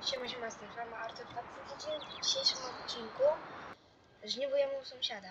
Siema, z tej farmy Artur 2009. W dzisiejszym odcinku żniwujemy u sąsiada.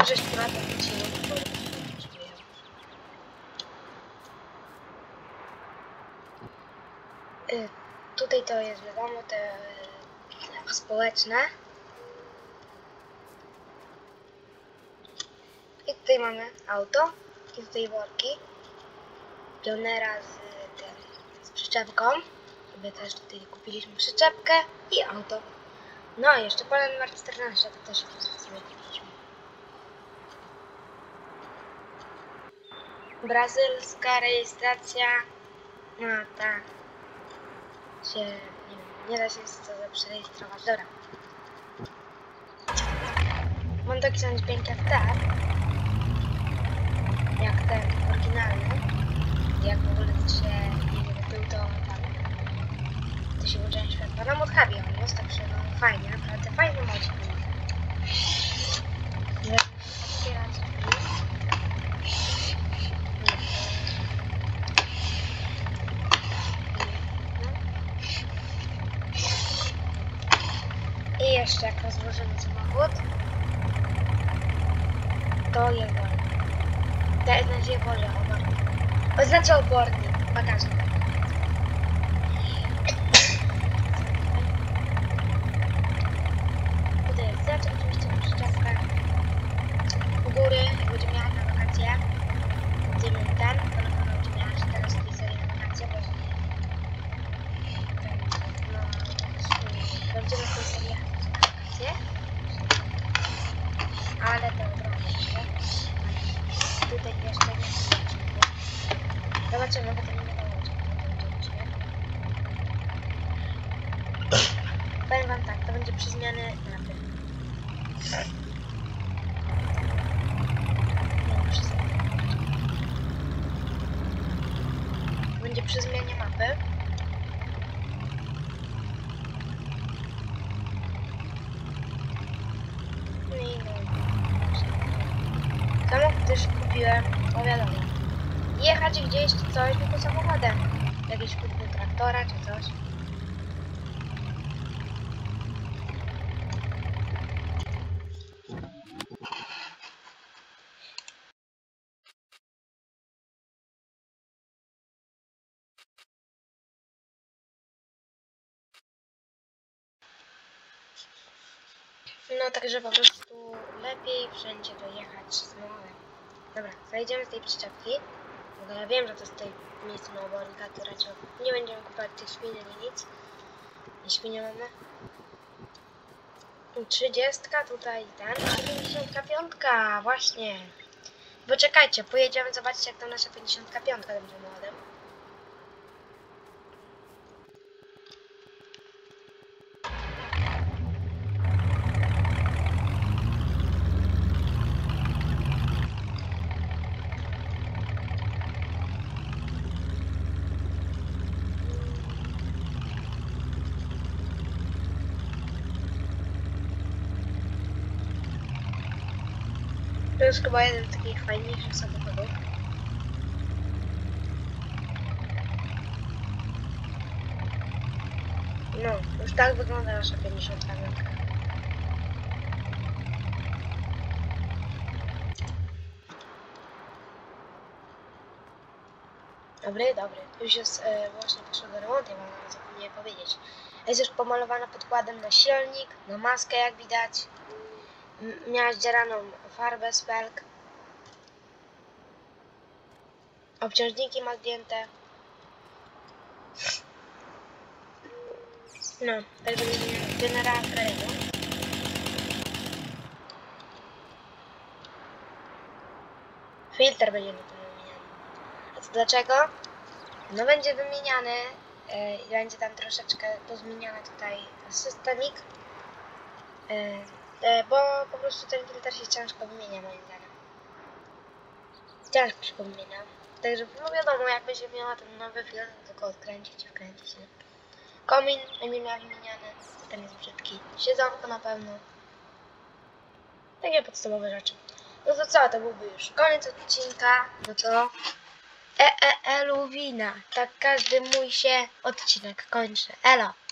żeś tu na to wróciło, tutaj to jest wiadomo, te społeczne. I tutaj mamy auto i tutaj worki. Pionera z przyczepką. Sobie też tutaj kupiliśmy przyczepkę i auto. No i jeszcze pole numer 14, to też sobie kupiliśmy. Brazylska rejestracja. No tak. Nie da się to przerejestrować. Dobra. Mam taki sam dźwięk jak ten. Jak ten oryginalny. Jak w ogóle to się był to tam. To się włączają światła. Na modhabi on jest, także no fajnie, naprawdę fajny modzik. Otwierać i jeszcze jak rozłożymy samochód, to jest wolny. To znaczy wolny obornik. Oznacza obornik, bagażnik. Tutaj jest zaczep, oczywiście na przyczepkę. U góry, jak będziemy jechać na wakacje, będziemy ten, to na pewno będziemy jechać teraz w tej serii na wakacje, bo będziemy w tej serii jechać na wakacje. Ale to trochę jeszcze. Tutaj jeszcze nie zobaczymy. Zobaczymy, bo to nie wiadomo, czy to będzie odcinek. Powiem wam tak, to będzie przy zmianie mapy. Będzie przy zmianie mapy. No i no. Samochód też kupiłem, bo wiadomo. Jechać gdzieś czy coś, tylko samochodem. Jakieś kupny traktora czy coś. No także po prostu lepiej wszędzie dojechać samochodem. Dobra, zajdziemy z tej przyczepki. Bo ja wiem, że to jest tutaj miejsce na obornika, to raczej nie będziemy kupować tych świni ani nic. I świnie mamy. 30 tutaj ten, a 55 właśnie. Bo czekajcie, pojedziemy zobaczyć jak tam nasza 55 będzie młodym. To jest chyba jeden z takich fajniejszych samochodów. No, już tak wygląda nasza 55. Dobry. Już jest właśnie poszło do remontu, ja wam nawet zapomniałem powiedzieć. Jest już pomalowana podkładem na silnik, na maskę jak widać. Miała zdzieraną farbę z pelk. Obciążniki ma zdjęte. No, tak będzie generała Ferrero. Filtr będzie na tym wymieniany. A to dlaczego? No będzie wymieniany i będzie tam troszeczkę pozmieniany tutaj systemik. Bo po prostu ten filtr się ciężko wymienia moim zdaniem. Ciężko się go wymienia. Także no wiadomo, jak będzie miała ten nowy filtr, tylko odkręcić i wkręcić. Nie? Komin będzie miał wymieniany, ten jest brzydki. Siedzonko na pewno. Takie podstawowe rzeczy. No to co, to byłby już koniec odcinka. No to Luwina. Tak każdy mój się odcinek kończy. Elo.